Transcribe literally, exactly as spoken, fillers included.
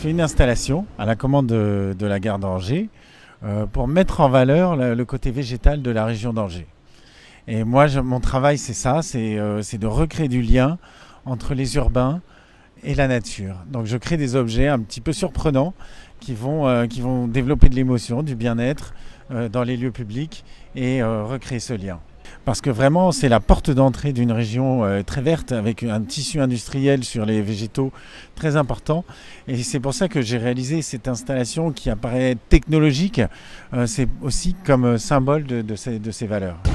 fait une installation à la commande de, de la gare d'Angers euh, pour mettre en valeur le, le côté végétal de la région d'Angers. Et moi, je, mon travail, c'est ça, c'est euh, c'est de recréer du lien entre les urbains et la nature. Donc je crée des objets un petit peu surprenants qui vont, euh, qui vont développer de l'émotion, du bien-être euh, dans les lieux publics et euh, recréer ce lien. Parce que vraiment, c'est la porte d'entrée d'une région euh, très verte avec un tissu industriel sur les végétaux très important. Et c'est pour ça que j'ai réalisé cette installation qui apparaît technologique. Euh, c'est aussi comme symbole de, de, ces, de ces valeurs.